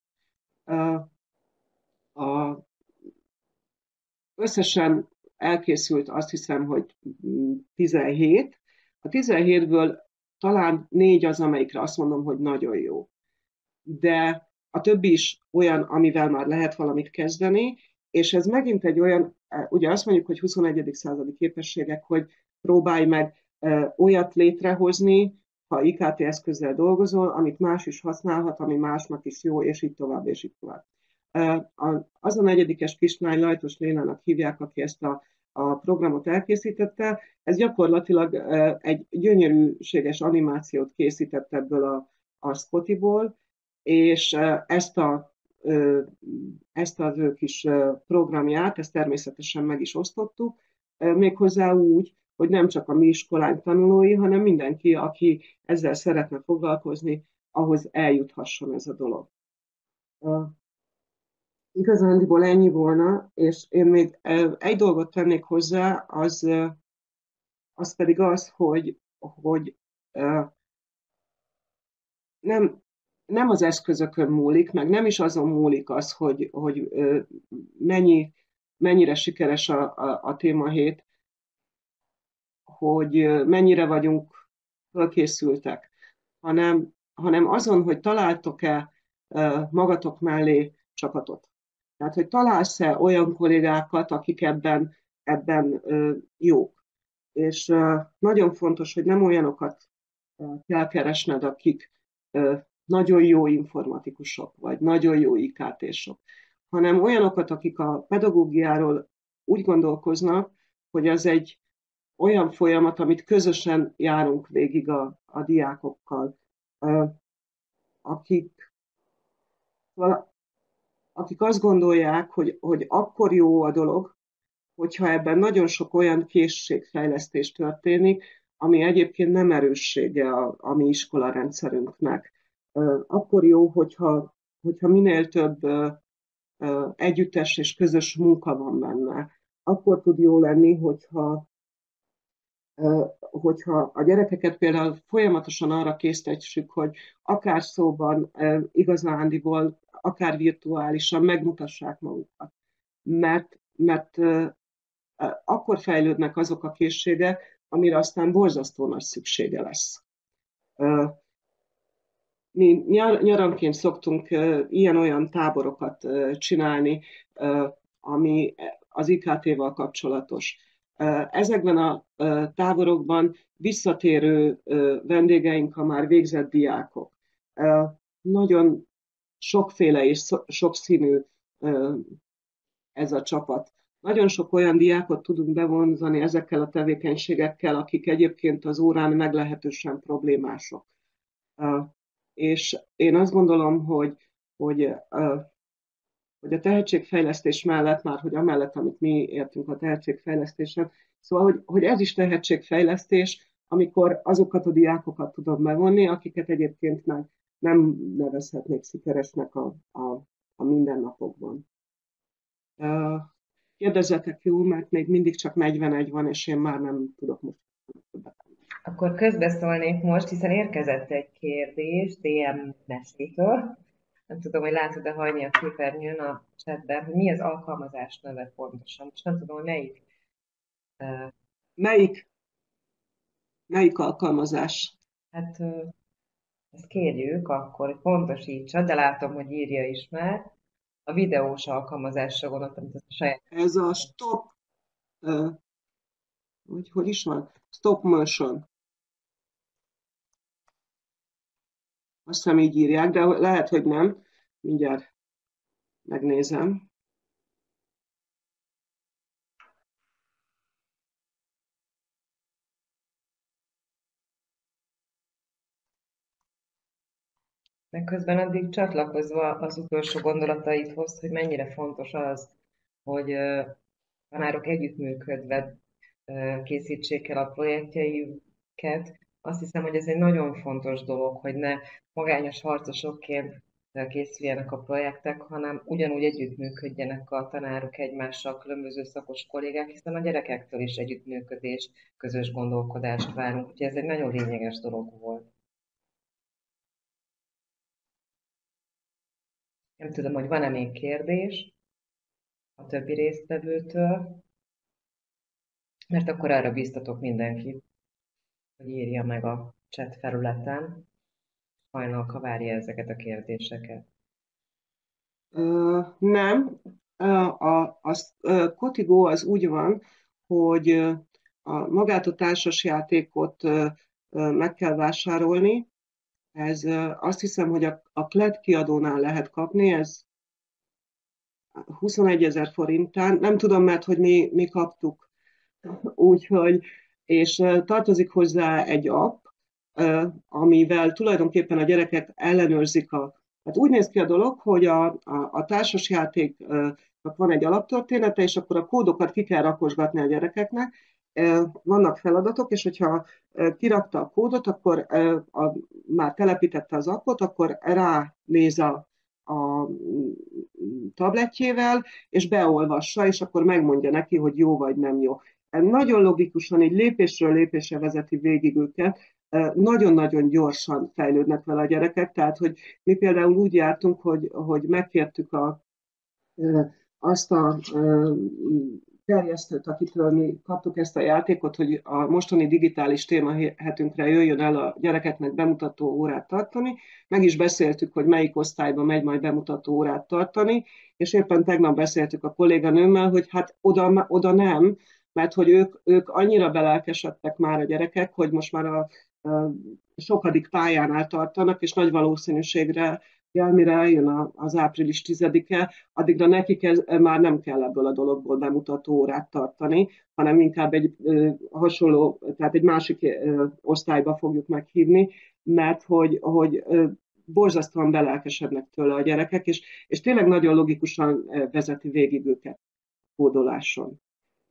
Összesen elkészült, azt hiszem, hogy 17. A 17-ből talán 4 az, amelyikre azt mondom, hogy nagyon jó. De a többi is olyan, amivel már lehet valamit kezdeni, és ez megint egy olyan, ugye azt mondjuk, hogy 21. századi képességek, hogy próbálj meg olyat létrehozni, ha IKT eszközzel dolgozol, amit más is használhat, ami másnak is jó, és így tovább, és így tovább. Az a negyedikes kislány, Lajtos Lénának hívják, aki ezt a programot elkészítette, ez gyakorlatilag egy gyönyörűséges animációt készített ebből a Scottiból, és ezt az ő kis programját, ezt természetesen meg is osztottuk, méghozzá úgy, hogy nem csak a mi iskolánk tanulói, hanem mindenki, aki ezzel szeretne foglalkozni, ahhoz eljuthasson ez a dolog. Igazándiból ennyi volna, és én még egy dolgot tennék hozzá, az pedig az, hogy nem az eszközökön múlik, meg nem is azon múlik az, hogy mennyire sikeres a témahét, hogy mennyire vagyunk fölkészültek, hanem azon, hogy találtok-e magatok mellé csapatot. Tehát, hogy találsz-e olyan kollégákat, akik ebben jók. És nagyon fontos, hogy nem olyanokat kell keresned, akik nagyon jó informatikusok, vagy nagyon jó IKT-sok, hanem olyanokat, akik a pedagógiáról úgy gondolkoznak, hogy az egy olyan folyamat, amit közösen járunk végig a diákokkal, akik, akik azt gondolják, hogy akkor jó a dolog, hogyha ebben nagyon sok olyan készségfejlesztés történik, ami egyébként nem erőssége a mi iskolarendszerünknek. Akkor jó, hogyha minél több együttes és közös munka van benne. Akkor tud jó lenni, hogyha a gyerekeket például folyamatosan arra késztetjük, hogy akár szóban, igazándiból, akár virtuálisan megmutassák magukat. Mert akkor fejlődnek azok a készségek, amire aztán borzasztó nagy szüksége lesz. Mi nyaranként szoktunk ilyen-olyan táborokat csinálni, ami az IKT-val kapcsolatos. Ezekben a táborokban visszatérő vendégeink a már végzett diákok. Nagyon sokféle és sokszínű ez a csapat. nagyon sok olyan diákot tudunk bevonzani ezekkel a tevékenységekkel, akik egyébként az órán meglehetősen problémások. És én azt gondolom, hogy, hogy a tehetségfejlesztés mellett, már hogy amellett, amit mi értünk a tehetségfejlesztésen, szóval, hogy ez is tehetségfejlesztés, amikor azokat a diákokat tudom bevonni, akiket egyébként meg nem nevezhetnék sikeresnek a mindennapokban. Kérdezzetek, jó, mert még mindig csak 41 van, és én már nem tudok most többet. Akkor közbeszólnék most, hiszen érkezett egy kérdés DM mesétől. Nem tudom, hogy látod-e hajni a képernyőn a chatben, hogy mi az alkalmazás neve pontosan. Most nem tudom, hogy melyik. Melyik, melyik alkalmazás? Hát ezt kérjük akkor, hogy pontosítsa, de látom, hogy írja is már. A videós alkalmazásra gondoltam, mint az a saját. Ez a stop, hogy is van? Stop motion. Azt hiszem így írják, de lehet, hogy nem. Mindjárt megnézem. Meg közben addig csatlakozva az utolsó gondolataidhoz, hogy mennyire fontos az, hogy tanárok együttműködve készítsék el a projektjeiket. Azt hiszem, hogy ez egy nagyon fontos dolog, hogy ne magányos harcosokként készüljenek a projektek, hanem ugyanúgy együttműködjenek a tanárok egymással, különböző szakos kollégák, hiszen a gyerekektől is együttműködés, közös gondolkodást várunk. Úgyhogy ez egy nagyon lényeges dolog volt. Nem tudom, hogy van-e még kérdés a többi résztvevőtől, mert akkor arra biztatok mindenkit, hogy írja meg a chat felületen. Hajnalka várja ezeket a kérdéseket. Nem. Kotigo az úgy van, hogy magát a társasjátékot meg kell vásárolni. Ez azt hiszem, hogy a Klett kiadónál lehet kapni, ez 21 000 forintán. Nem tudom, mert hogy mi kaptuk. Úgyhogy, és tartozik hozzá egy app, amivel tulajdonképpen a gyerekek ellenőrzik Hát úgy néz ki a dolog, hogy a társasjátéknak van egy alaptörténete, és akkor a kódokat ki kell rakosgatni a gyerekeknek. Vannak feladatok, és hogyha kirakta a kódot, akkor már telepítette az appot, akkor ránéz a tabletjével, és beolvassa, és akkor megmondja neki, hogy jó vagy nem jó. Nagyon logikusan, így lépésről lépésre vezeti végig őket, nagyon-nagyon gyorsan fejlődnek vele a gyerekek, tehát hogy mi például úgy jártunk, hogy megkértük azt a terjesztőt, akitől mi kaptuk ezt a játékot, hogy a mostani digitális témahetünkre jöjjön el a gyerekeknek bemutató órát tartani. Meg is beszéltük, hogy melyik osztályban megy majd bemutató órát tartani, és éppen tegnap beszéltük a kolléganőmmel, hogy hát oda nem, mert hogy ők annyira belelkesedtek már a gyerekek, hogy most már a sokadik pályánál tartanak, és nagy valószínűségre mire eljön az április 10-e, addigra nekik már nem kell ebből a dologból bemutató órát tartani, hanem inkább egy hasonló, tehát egy másik osztályba fogjuk meghívni, mert hogy borzasztóan belelkesednek tőle a gyerekek, és tényleg nagyon logikusan vezeti végig őket kódoláson.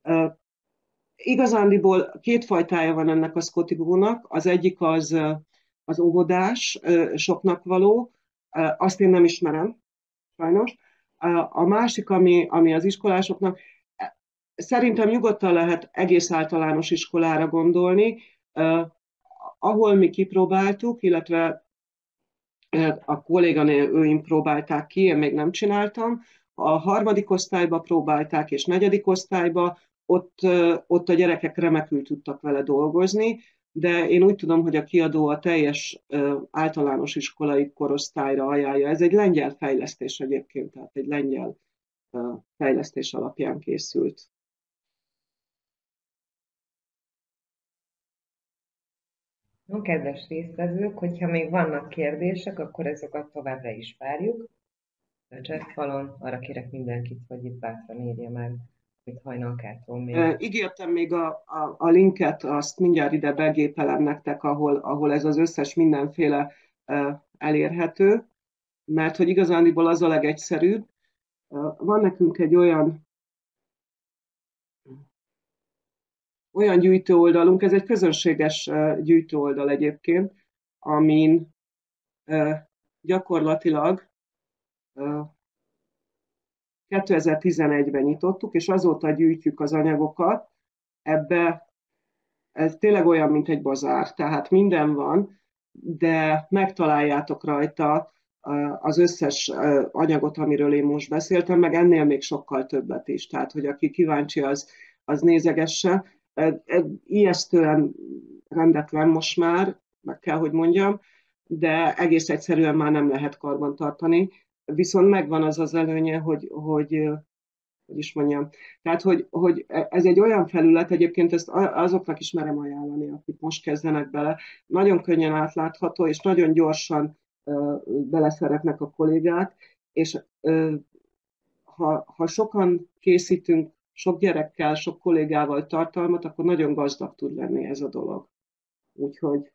Igazándiból két fajtája van ennek a Scotty-nak. Az egyik az óvodás, soknak való, azt én nem ismerem, sajnos. A másik, ami az iskolásoknak, szerintem nyugodtan lehet egész általános iskolára gondolni, ahol mi kipróbáltuk, illetve a kolléganőim próbálták ki, én még nem csináltam. A harmadik osztályba próbálták, és negyedik osztályba, ott a gyerekek remekül tudtak vele dolgozni, de én úgy tudom, hogy a kiadó a teljes általános iskolai korosztályra ajánlja. Ez egy lengyel fejlesztés egyébként, tehát egy lengyel fejlesztés alapján készült. No, kedves résztvevők, hogyha még vannak kérdések, akkor ezeket továbbra is várjuk. A chat falon arra kérek mindenkit, hogy itt bátran írja meg, amit Hajnalkától még. Ígértem még a linket, azt mindjárt ide begépelem nektek, ahol ez az összes mindenféle elérhető, mert hogy igazándiból az a legegyszerűbb. Van nekünk egy olyan gyűjtőoldalunk, ez egy közönséges gyűjtőoldal egyébként, amin gyakorlatilag 2011-ben nyitottuk, és azóta gyűjtjük az anyagokat. Ebbe ez tényleg olyan, mint egy bazár, tehát minden van, de megtaláljátok rajta az összes anyagot, amiről én most beszéltem, meg ennél még sokkal többet is. Tehát, hogy aki kíváncsi, az nézegesse. Ijesztően rendetlen most már, meg kell, hogy mondjam, de egész egyszerűen már nem lehet karbantartani. Viszont megvan az az előnye, hogy is mondjam. Tehát, hogy ez egy olyan felület, egyébként ezt azoknak is merem ajánlani, akik most kezdenek bele. Nagyon könnyen átlátható, és nagyon gyorsan beleszeretnek a kollégák, és ha sokan készítünk, sok gyerekkel, sok kollégával tartalmat, akkor nagyon gazdag tud lenni ez a dolog. Úgyhogy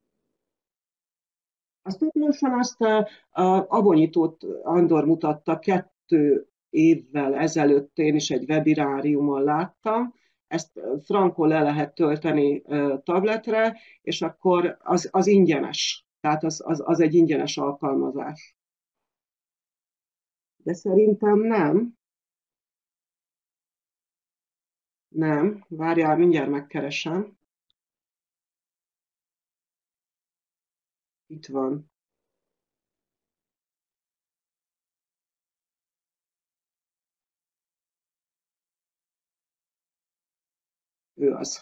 azt pontosan a Abonyítót Andor mutatta 2 évvel ezelőtt, én is egy webináriumon láttam, ezt frankon le lehet tölteni tabletre, és akkor az ingyenes. Tehát az egy ingyenes alkalmazás. De szerintem nem. Nem. Várjál, mindjárt megkeresem. Itt van. Ő az.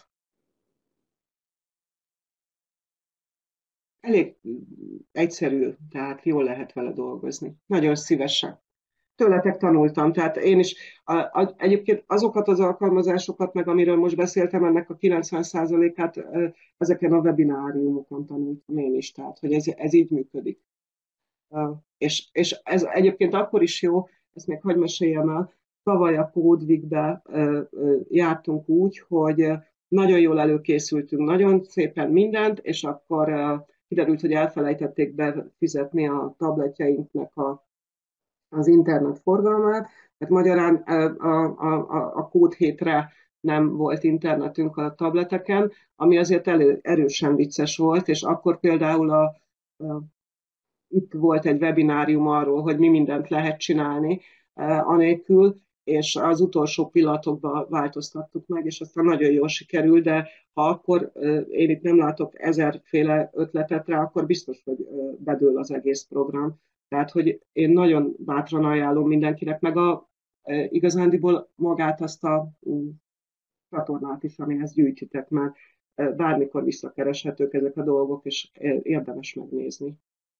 Elég egyszerű, tehát jól lehet vele dolgozni. Nagyon szívesen. Tőletek tanultam, tehát én is egyébként azokat az alkalmazásokat, meg amiről most beszéltem, ennek a 90%-át ezeken a webináriumokon tanultam én is, tehát hogy ez így működik. És ez egyébként akkor is jó, ezt még hadd meséljem el, tavaly a Code jártunk úgy, hogy nagyon jól előkészültünk, nagyon szépen mindent, és akkor kiderült, hogy elfelejtették befizetni a tabletjeinknek az internet forgalmát, tehát magyarán a Code hétre nem volt internetünk a tableteken, ami azért erősen vicces volt, és akkor például itt volt egy webinárium arról, hogy mi mindent lehet csinálni anélkül, és az utolsó pillanatokban változtattuk meg, és aztán nagyon jól sikerül, de ha akkor én itt nem látok ezerféle ötletet rá, akkor biztos, hogy bedől az egész program. Tehát, hogy én nagyon bátran ajánlom mindenkinek, meg igazándiból magát azt a csatornát is, amihez gyűjtitek, mert bármikor visszakereshetők ezek a dolgok, és érdemes megnézni.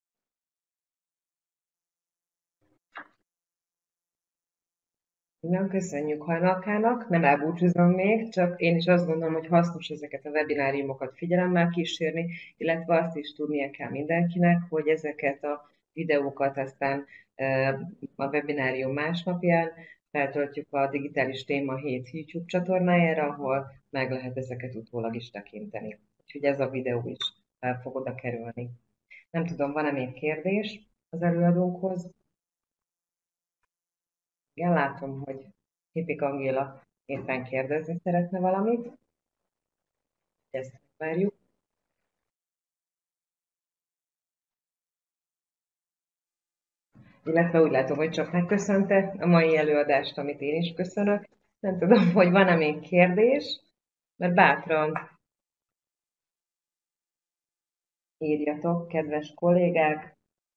Nagyon köszönjük Hajnalkának, nem elbúcsúzom még, csak én is azt gondolom, hogy hasznos ezeket a webináriumokat figyelemmel kísérni, illetve azt is tudnia kell mindenkinek, hogy ezeket a videókat aztán a webinárium másnapján feltöltjük a Digitális Téma 7 YouTube csatornájára, ahol meg lehet ezeket utólag is tekinteni. Úgyhogy ez a videó is el fog oda kerülni. Nem tudom, van-e még kérdés az előadónkhoz? Igen, látom, hogy Hipik Angéla éppen kérdezni szeretne valamit. Ezt várjuk. Illetve úgy látom, hogy csak megköszönte a mai előadást, amit én is köszönök. Nem tudom, hogy van-e még kérdés, mert bátran írjatok, kedves kollégák.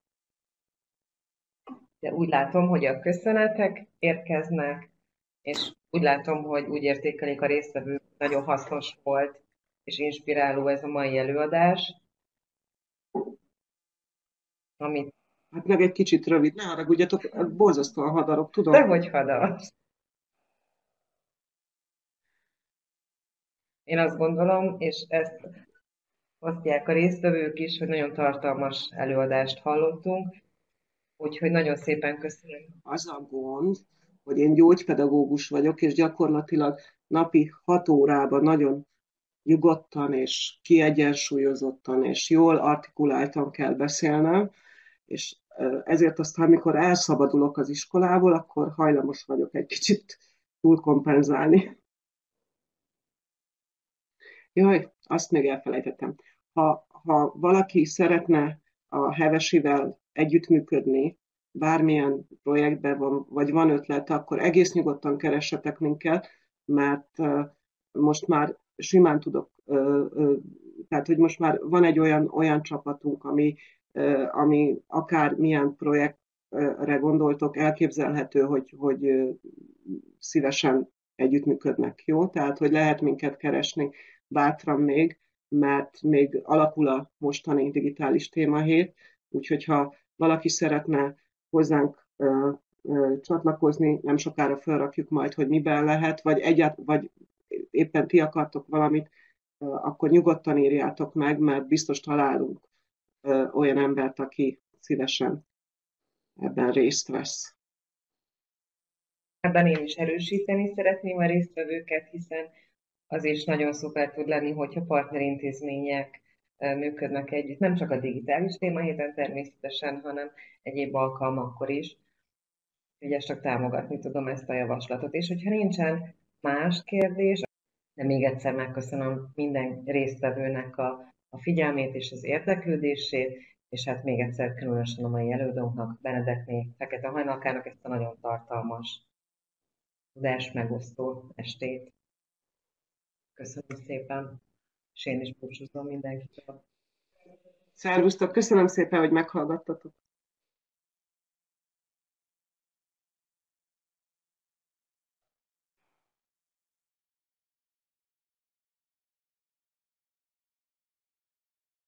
De úgy látom, hogy a köszönetek érkeznek, és úgy látom, hogy úgy értékelik a résztvevők, nagyon hasznos volt és inspiráló ez a mai előadás, amit Hát meg egy kicsit rövid, ne haragudjatok, borzasztóan hadarok, tudom. dehogy hadas. Én azt gondolom, és ezt osztják a résztvevők is, hogy nagyon tartalmas előadást hallottunk, úgyhogy nagyon szépen köszönöm. Az a gond, hogy hogy én gyógypedagógus vagyok, és gyakorlatilag napi 6 órában nagyon nyugodtan és kiegyensúlyozottan és jól artikuláltan kell beszélnem, és ezért aztán, amikor elszabadulok az iskolából, akkor hajlamos vagyok egy kicsit túlkompenzálni. Jaj, azt még elfelejtettem. Ha valaki szeretne a Hevesivel együttműködni, bármilyen projektben van, vagy van ötlete, akkor egész nyugodtan keressetek minket, mert most már simán tudok, tehát hogy most már van egy olyan csapatunk, ami akár milyen projektre gondoltok, elképzelhető, hogy szívesen együttműködnek, jó? Tehát, hogy lehet minket keresni bátran még, mert még alakul a mostani digitális témahét, úgyhogy ha valaki szeretne hozzánk csatlakozni, nem sokára felrakjuk majd, hogy miben lehet, vagy éppen ti akartok valamit, akkor nyugodtan írjátok meg, mert biztos találunk olyan embert, aki szívesen ebben részt vesz. Ebben én is erősíteni szeretném a résztvevőket, hiszen az is nagyon szuper tud lenni, hogyha partnerintézmények működnek együtt, nem csak a digitális témahéten természetesen, hanem egyéb alkalmakkor is. Ugye csak támogatni tudom ezt a javaslatot. És hogyha nincsen más kérdés, de még egyszer megköszönöm minden résztvevőnek a figyelmét és az érdeklődését, és hát még egyszer különösen a mai elődónknak, Benedekné Fekete Hajnalkának ezt a nagyon tartalmas, tudás megosztó estét. Köszönöm szépen, és én is búcsúzom mindenkitől. Szervusztok, köszönöm szépen, hogy meghallgattatok.